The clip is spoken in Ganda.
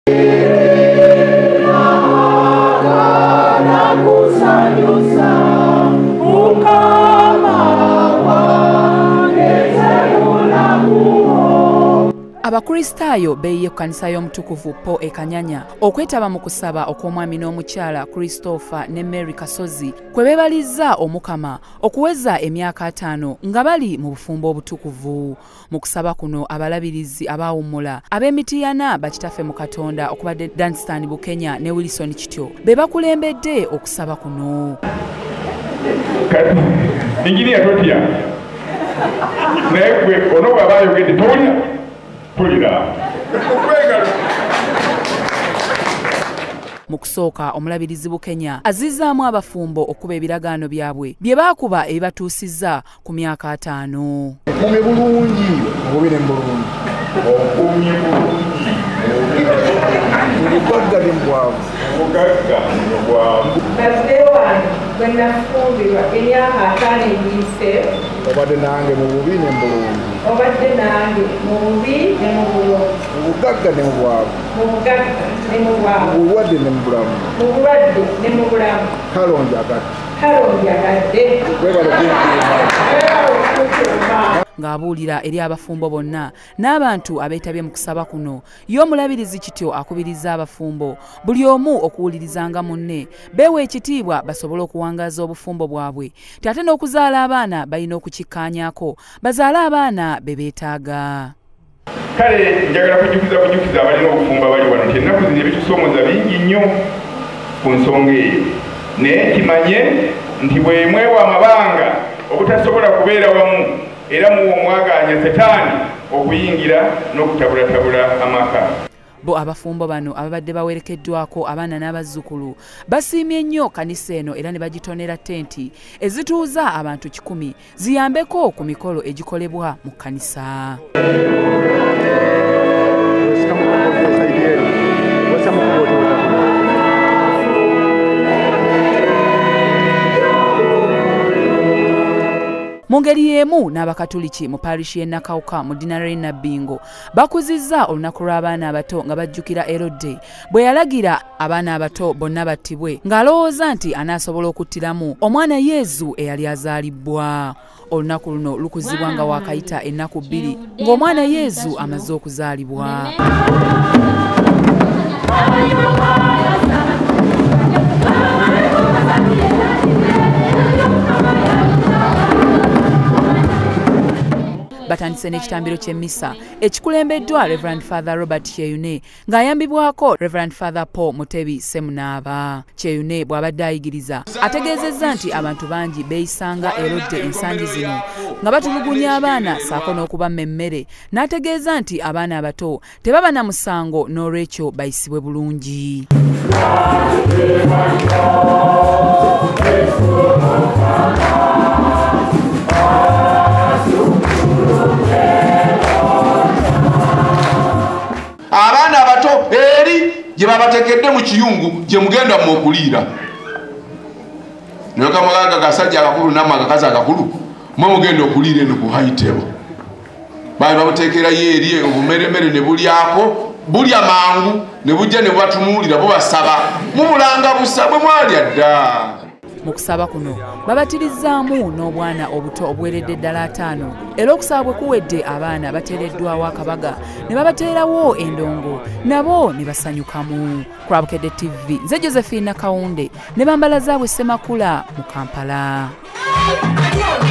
Abakristaayo beeyiye ku kanisa y'omutukuvu Po Ekanyanya okwetaba mu kusaba okw'omwami n'omukyala Christopher ne Mary Kasozi kwe beebalizza Omukama okuweza emyaka 5 nga bali mu bufumbo obutukuvu. Mu kusaba kuno abalabirizi abaawummula ab'emitiyana bakitaffe mu Katonda okubadde Danstan Bukenya ne Wilson Kityo be bakulembedde okusaba kuno. Ingini yatotya naye gwe ono bw'abaayogedde towulira mu kusooka Omulabirizi Bukenya azizaamu abafumbo okuba ebiragaano byabwe bye baakuba ebibatuusizza ku myaka 5. Okumye bulungi obubire bulungi okumye bulungi obugagga n'embwavu when nafumbirwa emyaka 5 eyise obadde nange mu bubi ne mu bulungi obadde nange mu bubi ne mu bulungi mu bugagga ne mu bwavu mu bugagga ne mu bwavu mu bulwadde ne mu bulamu mu bulwadde ne mu bulamu kalonja agadde ng'abuulira eri abafumbo bonna n'abantu abeetabye mu kusaba kuno y'Omulabirizi Kityo akubiriza abafumbo buli omu okuwulirizanga munne beewa ekitiibwa basobole okuwangaaza obufumbo bwabwe ti ate n'okuzaala abaana balina okukikkaanyaako bazaale abaana be beetaaga. Kale njagala kujjukiza abalina obufumbo bali wano ennaku zino ebitusoomooza bingi nnyo ku nsonga eyo naye kimanye nti bwe mwewa amabanga obutasobola kubeera wamu era muwo mwagaanya Setaani okuyingira n'okutabulatabula amaka. Bo abafumbo bano ababadde bawerekeddwako abaana n'abazzukulu basiimye nnyo kanisa eno era ne bagitonera ttenti ezituuza abantu 100 ziyambeko ku mikolo egikolebwa mu kanisa. Mu ngeri y'emu n'Abakatuliki mu parish y'e Nakawuka mu dinari Nabbingo bakuzizza olunaku lw'abaana abato nga bajjukira Erode bwe yalagira abaana abato bonna battibwe ng'alowooza nti anaasobola okuttiramu omwana Yezu eyali azaalibwa. Olunaku luno lukuzibwa nga waakayita ennaku 2 ng'omwana Yezu amaze okuzaalibwa. Batandise n'ekitambiro ky'emmisa ekikulembeddwa Reverend Father Robert Kyeyune ng'ayambibwako Reverend Father Paul Mutebi Semunaaba. Kyeyune bw'abadde ayigiriza ategeezezza nti abantu bangi beeyisanga Erode ensangi zino nga batulugunya abaana saako n'okubamma emmere n'ategeeza nti abaana abato tebaba na musango n'olwekyo bayisibwe bulungi. Abaana abato eri gye babatekedde mu kiyungu gye mugenda mu okuliira. Nyoka mulaga gasajja akakulu n'amakazi akakulu mwe mugenda okuliira eno ku hayitebo. Baali bamuteekerayo eri obumeremere ne bulyako bulya mangu ne bujja ne batumuulira bo basaba mumulanga busa bwe mwalya dda. Mu kusaba kuno babatirizzaamu n'obwana obuto obuweredde ddala 5 era okusaba bwe kuwedde abaana bateereddwawo akabaga ne babateerawo endongo nabo ne basanyukamu. Ku Lwabukedde TV nze Josephine Nakawunde ne bambala zaabwe Ssemakula mu Kampala.